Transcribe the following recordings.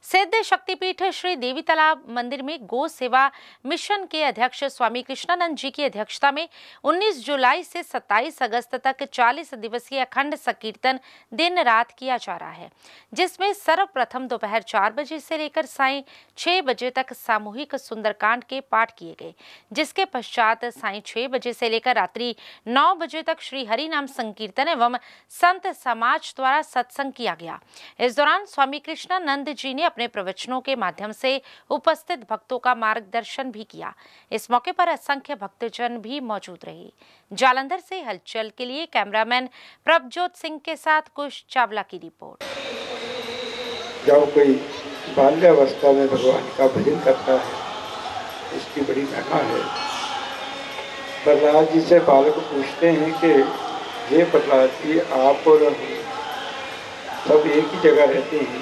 सिद्ध शक्तिपीठ श्री देवी तालाब मंदिर में गो सेवा मिशन के अध्यक्ष स्वामी कृष्णानंद जी की अध्यक्षता में 19 जुलाई से 27 अगस्त तक 40 दिवसीय अखंड संकीर्तन दिन रात किया जा रहा है, जिसमें सर्वप्रथम दोपहर 4 बजे से लेकर सायं 6 बजे तक सामूहिक सुंदरकांड के पाठ किए गए, जिसके पश्चात सायं 6 बजे से लेकर रात्रि 9 बजे तक श्री हरि नाम संकीर्तन एवं संत समाज द्वारा सत्संग किया गया। इस दौरान स्वामी कृष्णानंद जी ने अपने प्रवचनों के माध्यम से उपस्थित भक्तों का मार्गदर्शन भी किया। इस मौके पर असंख्य भक्तजन भी मौजूद रहे। जालंधर से हलचल के लिए कैमरामैन प्रभजोत सिंह के साथ कुश चावला की रिपोर्ट। जब कोई बाल्यावस्था में भगवान का भजन करता है, उसकी बड़ी महिमा है। प्रहलाद जी से बालक पूछते हैं कि ये प्रहलाद जी, आप और सब एक ही जगह रहते हैं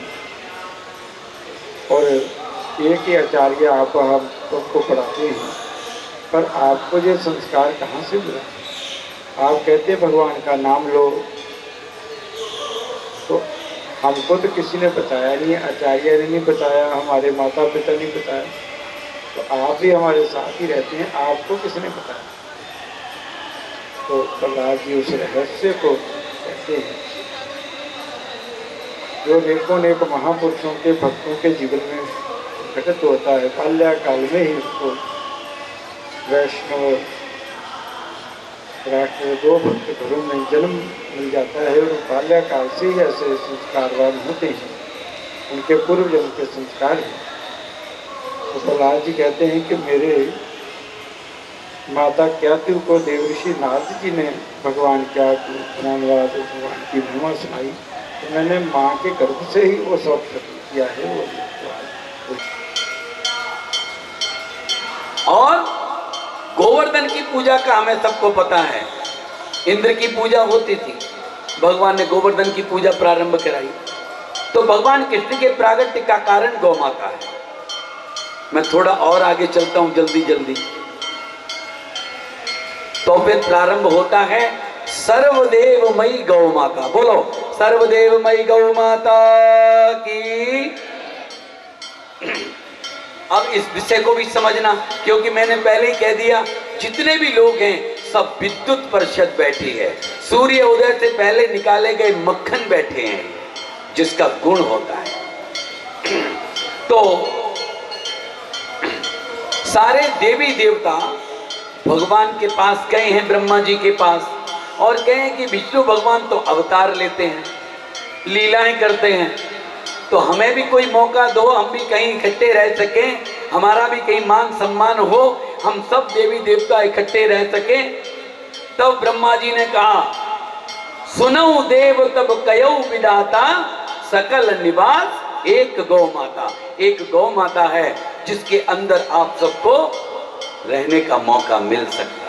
और एक ही आचार्य आप हम सबको पढ़ाते हैं, पर आपको ये संस्कार कहाँ से मिला? आप कहते भगवान का नाम लो, तो हमको तो किसी ने बताया नहीं, आचार्य ने नहीं बताया, हमारे माता पिता ने बताया, तो आप भी हमारे साथ ही रहते हैं, आपको किसने बताया? तो प्रहलाद जी उस रहस्य को कहते हैं जो नेकों नेक महापुरुषों के भक्तों के जीवन में घटित होता है। बाल्याकाल में ही उसको वैष्णव राष्ट्र दो भक्त घरों में जन्म मिल जाता है और बाल्याकाल से ही ऐसे संस्कारवान होते हैं, उनके पूर्व जन्म के संस्कार हैं। तो प्रहलाद जी कहते हैं कि मेरे माता क्यातु को देवऋषि नारद जी ने भगवान क्या पुराणवाद भगवान की महिमा सुनाई, तो मैंने माँ के गर्भ से ही वो सब किया है। और गोवर्धन की पूजा का हमें सबको पता है, इंद्र की पूजा होती थी, भगवान ने गोवर्धन की पूजा प्रारंभ कराई, तो भगवान कृष्ण के प्रागट्य का कारण गौ माता है। मैं थोड़ा और आगे चलता हूं जल्दी। तो फिर प्रारंभ होता है सर्वदेवमयी गौ माता। बोलो सर्वदेवमयी गौ माता की। अब इस विषय को भी समझना, क्योंकि मैंने पहले ही कह दिया, जितने भी लोग हैं सब विद्युत परिषद बैठी है, सूर्य उदय से पहले निकाले गए मक्खन बैठे हैं, जिसका गुण होता है। तो सारे देवी देवता भगवान के पास गए हैं, ब्रह्मा जी के पास, और कहे हैं कि विष्णु भगवान तो अवतार लेते हैं, लीलाएं करते हैं, तो हमें भी कोई मौका दो, हम भी कहीं इकट्ठे रह सकें, हमारा भी कहीं मान सम्मान हो, हम सब देवी देवता इकट्ठे रह सकें। तब ब्रह्मा जी ने कहा, सुनऊ देव तब कयऊ विदाता, सकल निवास एक गौ माता। एक गौ माता है जिसके अंदर आप सबको रहने का मौका मिल सकता है।